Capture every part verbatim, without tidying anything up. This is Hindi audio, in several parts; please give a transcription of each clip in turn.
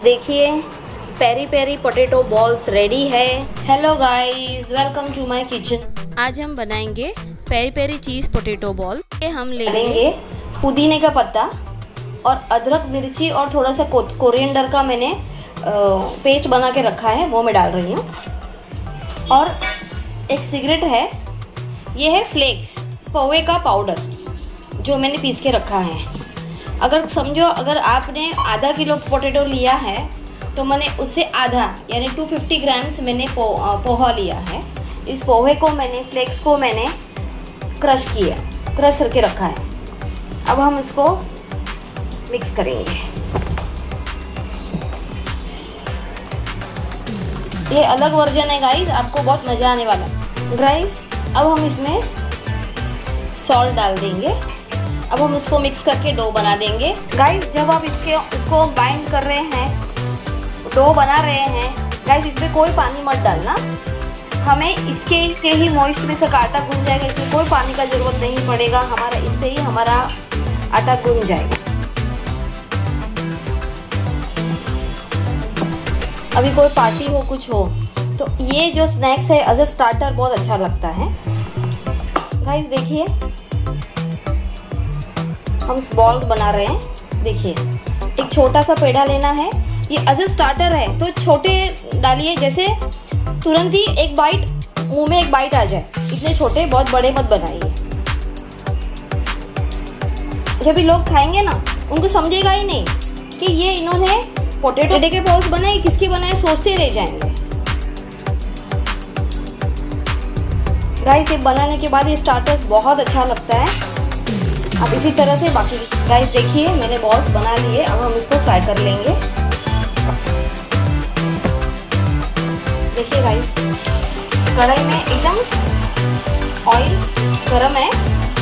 देखिए peri peri potato balls ready है। Hello guys, welcome to my kitchen. आज हम बनाएंगे peri peri cheese potato ball. ये हम लेंगे पुदीने का पत्ता और अदरक मिर्ची और थोड़ा सा कोरिएंडर का मैंने पेस्ट बना के रखा है, वो मैं डाल रही हूँ। और एक सिगरेट है, ये है फ्लेक्स पोहे का पाउडर जो मैंने पीस के रखा है। अगर समझो अगर आपने आधा किलो पोटैटो लिया है तो मैंने उससे आधा यानी दो सौ पचास ग्राम्स मैंने पो, पोहा लिया है। इस पोहे को मैंने फ्लेक्स को मैंने क्रश किया क्रश करके रखा है। अब हम इसको मिक्स करेंगे। ये अलग वर्जन है गाइस, आपको बहुत मज़ा आने वाला है गाइस। अब हम इसमें सॉल्ट डाल देंगे। अब हम इसको मिक्स करके डो बना देंगे गाइस। जब आप इसके इसको बाइंड कर रहे हैं, डो बना रहे हैं गाइस, इसमें कोई पानी मत डालना। हमें इसके के ही मॉइस्ट में से आटा गूंज जाएगा, इसमें कोई पानी का ज़रूरत नहीं पड़ेगा। हमारा इससे ही हमारा आटा गूंज जाएगा। अभी कोई पार्टी हो कुछ हो तो ये जो स्नैक्स है एज अ स्टार्टर बहुत अच्छा लगता है गाइस। देखिए हम बॉल बना रहे हैं। देखिए एक छोटा सा पेड़ा लेना है, ये एज अ स्टार्टर है तो छोटे डालिए, जैसे तुरंत ही एक बाइट मुंह में एक बाइट आ जाए, इतने छोटे बहुत बड़े मत बनाइए। जब भी लोग खाएंगे ना उनको समझेगा ही नहीं कि ये इन्होंने पोटैटो के बॉल्स बनाए, किसके बनाए, सोचते रह जाएंगे गाइस। ये बनाने के बाद ये स्टार्टर्स बहुत अच्छा लगता है। अब इसी तरह से बाकी गाइस देखिए मैंने बॉल्स बना लिए। अब हम इसको फ्राई कर लेंगे। देखिए गाइस कढ़ाई में एकदम ऑयल गरम है,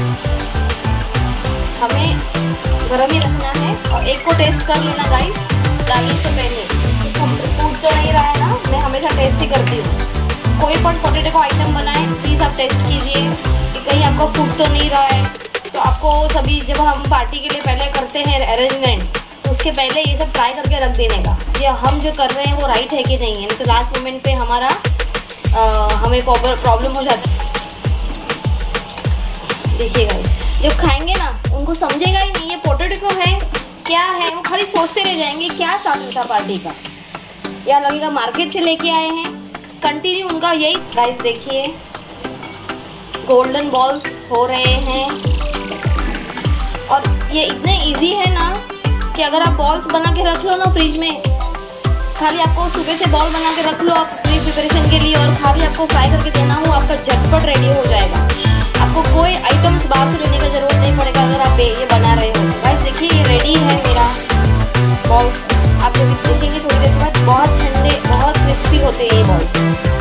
हमें गरम ही रखना है। और एक को टेस्ट कर लेना गाइस डालने से पहले, फूड तो नहीं रहा है ना, मैं हमेशा टेस्ट ही करती हूँ। कोई पण पोटैटो को आइटम बनाए प्लीज़ आप टेस्ट कीजिए कि कहीं आपको फूड तो नहीं रहा है। तो आपको सभी जब हम पार्टी के लिए पहले करते हैं अरेंजमेंट, तो उसके पहले ये सब ट्राई करके रख देने का ये हम जो कर रहे हैं वो राइट है कि नहीं है। तो लास्ट मोमेंट पे हमारा आ, हमें प्रॉब्लम हो जाती है। देखिए गाइस जब खाएंगे ना उनको समझेगा ही नहीं ये पोटैटो क्यों है क्या है, वो खाली सोचते रह जाएंगे क्या चालू था पार्टी का, या लगेगा मार्केट से लेके आए हैं। कंटिन्यू उनका यही गाइस। देखिए गोल्डन बॉल्स हो रहे हैं और ये इतने इजी है ना कि अगर आप बॉल्स बना के रख लो ना फ्रिज में, खाली आपको सुबह से बॉल बना के रख लो आप प्री प्रिपरेशन के लिए, और खाली आपको फ्राई करके देना हो, आपका झटपट रेडी हो जाएगा। आपको कोई आइटम्स बाहर से लेने का जरूरत नहीं पड़ेगा अगर आप ये बना रहे हो गाइस। देखिए ये रेडी है मेरा बॉल्स। आप जब देखेंगे थोड़ी देर बाद बहुत ठंडे बहुत क्रिस्पी होते हैं ये बॉल्स।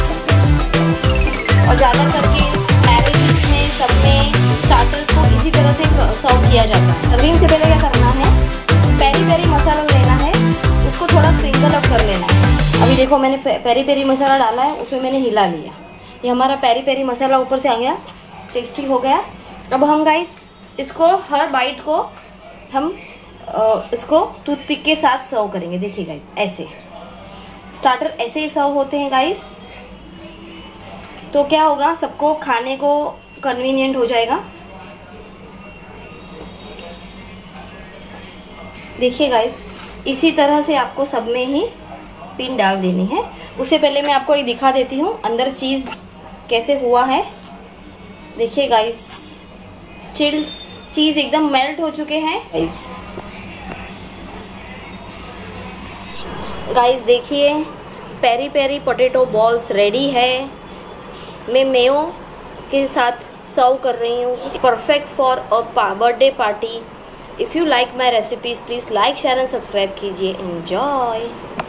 और ज़्यादा करके मैरिज में सब में स्टार्टर्स को इसी तरह से सर्व किया जाता है। सर्विंग से पहले क्या करना है, पेरी पेरी मसाला लेना है, उसको थोड़ा स्प्रिंकल अप कर लेना है। अभी देखो मैंने पेरी पेरी मसाला डाला है, उसमें मैंने हिला लिया, ये हमारा पेरी पेरी मसाला ऊपर से आ गया, टेस्टी हो गया। अब हम गाइस इसको हर बाइट को हम आ, इसको टूथपिक के साथ सर्व करेंगे। देखिए गाइस ऐसे स्टार्टर ऐसे ही सर्व होते हैं गाइस। तो क्या होगा, सबको खाने को कन्वीनियंट हो जाएगा। देखिए गाइस इसी तरह से आपको सब में ही पिन डाल देनी है। उससे पहले मैं आपको ये दिखा देती हूँ अंदर चीज़ कैसे हुआ है। देखिए गाइस चिल्ड चीज़ एकदम मेल्ट हो चुके हैं गाइस। गाइस देखिए peri peri potato balls ready है। मैं मेयो के साथ सर्व कर रही हूँ, perfect for a birthday party. If you like my recipes please like share and subscribe कीजिए। एंजॉय।